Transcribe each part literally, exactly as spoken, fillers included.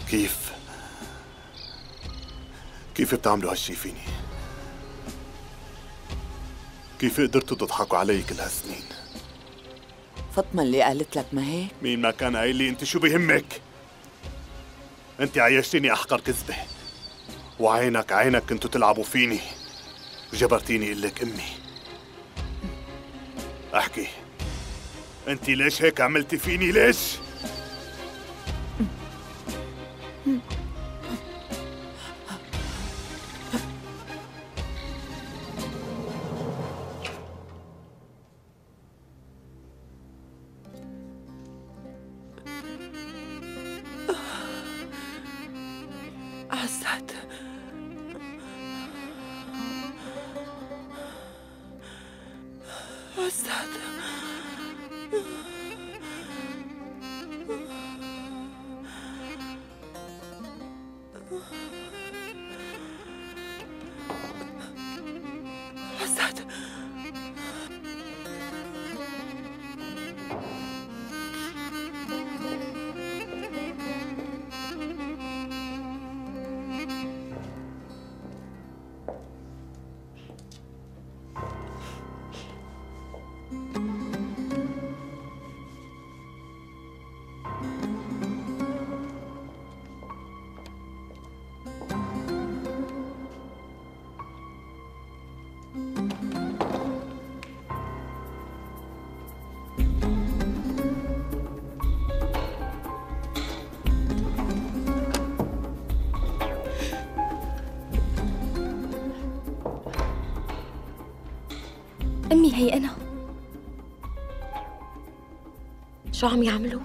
كيف؟ كيف بتعملوا هالشي فيني؟ كيف قدرتوا تضحكوا علي كل هالسنين؟ فاطمة اللي قالت لك ما هيك؟ مين ما كان قايل لي انت شو بيهمك؟ انت عيشتيني احقر كذبة، وعينك عينك كنتوا تلعبوا فيني وجبرتيني اقول لك امي. احكي، انت ليش هيك عملتي فيني؟ ليش؟ عزت، عزت، عزت. أمي هي أنا. شو عم يعملوا؟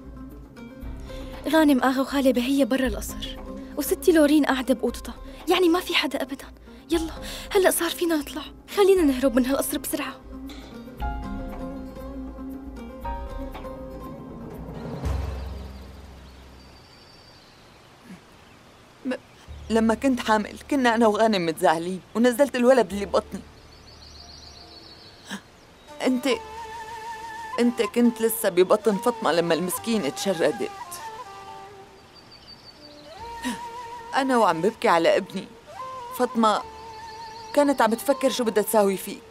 غانم آغا وخالة بهية برا القصر، وستي لورين قاعدة بأوضتها، يعني ما في حدا أبدا. يلا هلأ صار فينا نطلع، خلينا نهرب من هالقصر بسرعة. م... لما كنت حامل كنا أنا وغانم متزاعلين ونزلت الولد اللي ببطني. أنت أنت كنت لسه ببطن فاطمة لما المسكينة تشردت. أنا وعم ببكي على ابني، فاطمة كانت عم تفكر شو بدها تساوي فيك.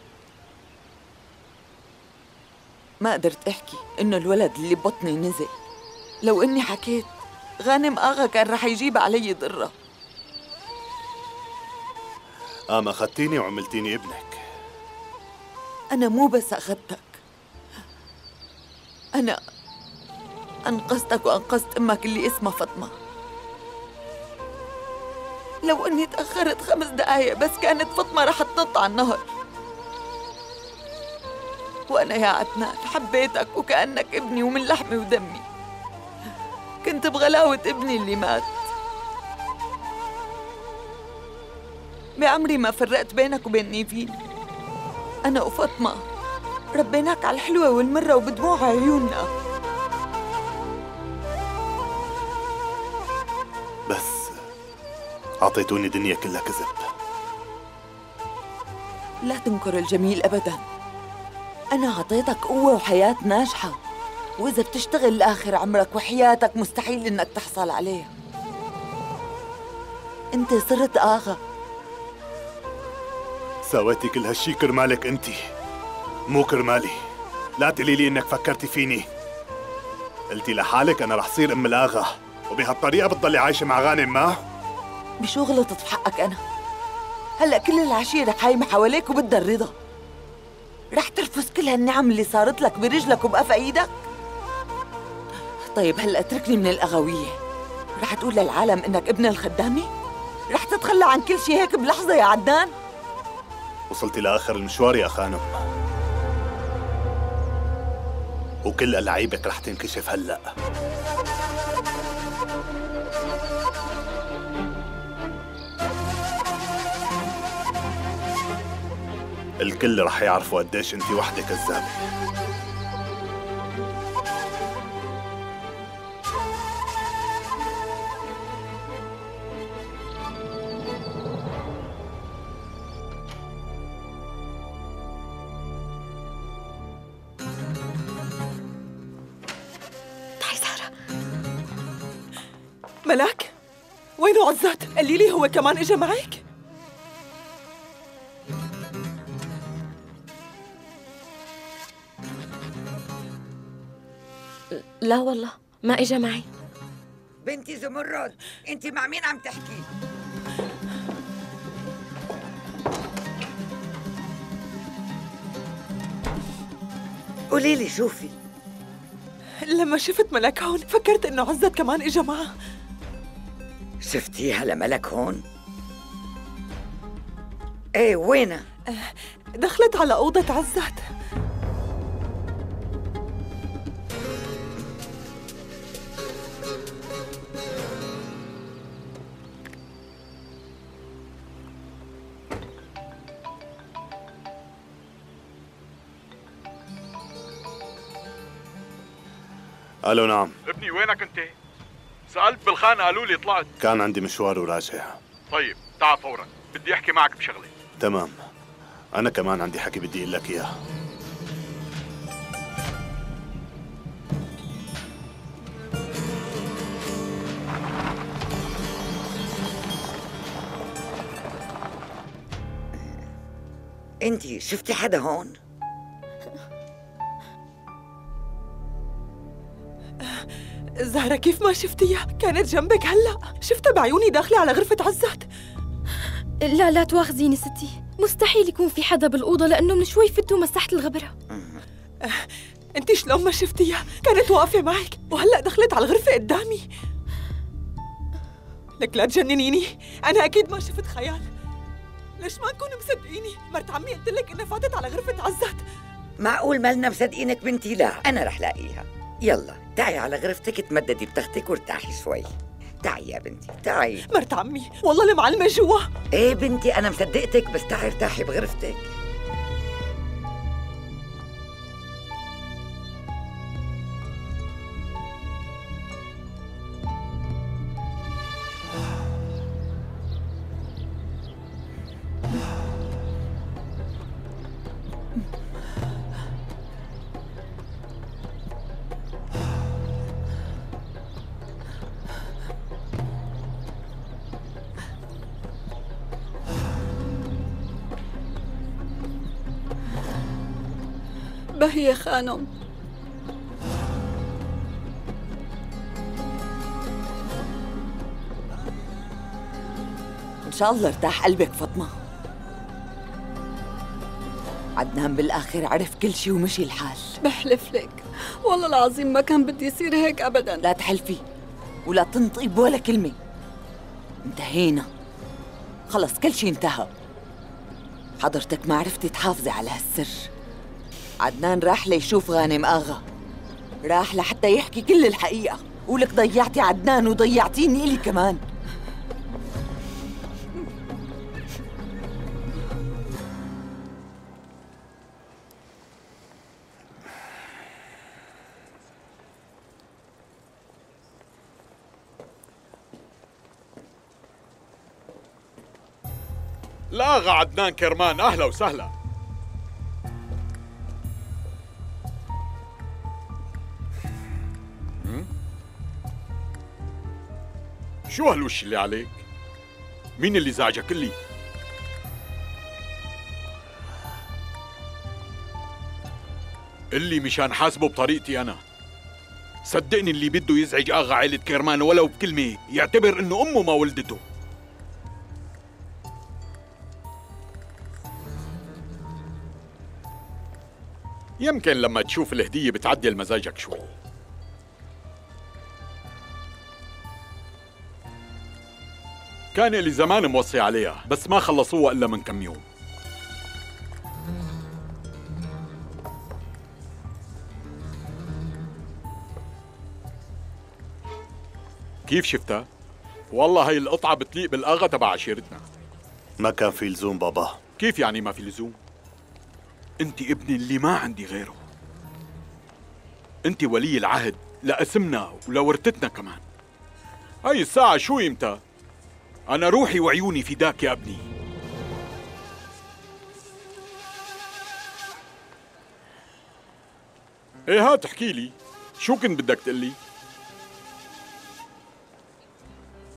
ما قدرت أحكي إنه الولد اللي ببطني نزل. لو إني حكيت غانم آغا كان رح يجيب علي ضرة. قام أخذتيني وعملتيني ابنك. أنا مو بس أخذتك، أنا أنقذتك وأنقذت أمك اللي اسمها فاطمة. لو أني تأخرت خمس دقايق بس كانت فاطمة رح تنط على النهر. وأنا يا عدنان حبيتك وكأنك ابني ومن لحمي ودمي. كنت بغلاوة ابني اللي مات. بعمري ما فرقت بينك وبين نيفين. أنا وفاطمة ربيناك على الحلوة والمرة وبدموع عيوننا. بس أعطيتوني دنيا كلها كذب. لا تنكر الجميل أبداً. أنا عطيتك قوة وحياة ناجحة، وإذا بتشتغل لآخر عمرك وحياتك مستحيل إنك تحصل عليها. أنت صرت آغا. سويتي كل هالشي كرمالك أنتِ، مو كرمالي. لا تقولي لي إنك فكرتي فيني. قلتي لحالك أنا رح صير أم الآغا، وبهالطريقة بتضلي عايشة مع غانم. ما بشو غلطت في حقك أنا؟ هلأ كل العشيرة حايمة حواليك وبدها الرضا. رح ترفس كل هالنعم اللي صارت لك برجلك وبقى في ايدك؟ طيب هلأ اتركني من الأغاوية. رح تقول للعالم إنك ابن الخدامة؟ رح تتخلى عن كل شيء هيك بلحظة يا عدنان؟ وصلتي لآخر المشوار يا خانم، وكل ألعيبك رح تنكشف هلأ. الكل رح يعرفوا قديش انتي وحدة كذابة. ملاك؟ وينه عزات؟ قولي لي هو كمان اجا معك؟ لا والله ما اجا معي. بنتي زمرد، انت مع مين عم تحكي؟ قولي لي شوفي. لما شفت ملك هون فكرت انه عزت كمان اجا معه. شفتيها لملك هون؟ ايه وينها؟ دخلت على أوضة عزت. الو نعم. ابني وينك انت؟ سألت بالخانة قالوا لي طلعت. كان عندي مشوار وراجع. طيب تعال فورا، بدي احكي معك بشغلة. تمام، أنا كمان عندي حكي بدي أقول لك إياه. انتي شفتي حدا هون؟ زهرة كيف ما شفتيها؟ كانت جنبك هلأ، شفتها بعيوني داخلة على غرفة عزت. لا لا تواخذيني ستي، مستحيل يكون في حدا بالأوضة لأنه من شوي فتوا مسحت الغبرة. أه، انت شلون ما شفتيها؟ كانت واقفة معك وهلأ دخلت على الغرفة قدامي. لك لا تجننيني، أنا أكيد ما شفت خيال. ليش ما تكونوا مصدقيني؟ مرت عمي قلت لك إنها فاتت على غرفة عزت. معقول مالنا مصدقينك بنتي؟ لا أنا رح لاقيها. يلا تعي على غرفتك تمددي بتختك وارتاحي شوي. تعي يا بنتي تعي. مرت عمي والله المعلمة جوا. ايه بنتي أنا مصدقتك، بس تعي ارتاحي بغرفتك. بهية خانم. إن شاء الله ارتاح قلبك فاطمة. عدنان بالآخر عرف كل شي ومشي الحال. بحلف لك والله العظيم ما كان بدي يصير هيك أبداً. لا تحلفي ولا تنطقي بولا كلمة. انتهينا خلص، كل شي انتهى. حضرتك ما عرفتي تحافظي على هالسر. عدنان راح ليشوف غانم آغا، راح لحتى يحكي كل الحقيقة، ولك ضيعتي عدنان وضيعتيني إلي كمان. لاغا عدنان كرمان، أهلا وسهلا. شو هالوش اللي عليك؟ مين اللي زعجك لي؟ اللي مشان حاسبه بطريقتي أنا. صدقني اللي بده يزعج آغا عائلة كرمان ولو بكلمة يعتبر إنه أمه ما ولدته. يمكن لما تشوف الهدية بتعدل مزاجك شوي. كان لي زمان موصي عليها بس ما خلصوها إلا من كم يوم. كيف شفتها؟ والله هاي القطعة بتليق بالآغا تبع عشيرتنا. ما كان في لزوم بابا. كيف يعني ما في لزوم؟ انت ابني اللي ما عندي غيره. انت ولي العهد لاسمنا ولورثتنا كمان. هاي الساعة شو يمتى؟ أنا روحي وعيوني فداك يا ابني. ايه هات احكي لي، شو كنت بدك تقلي؟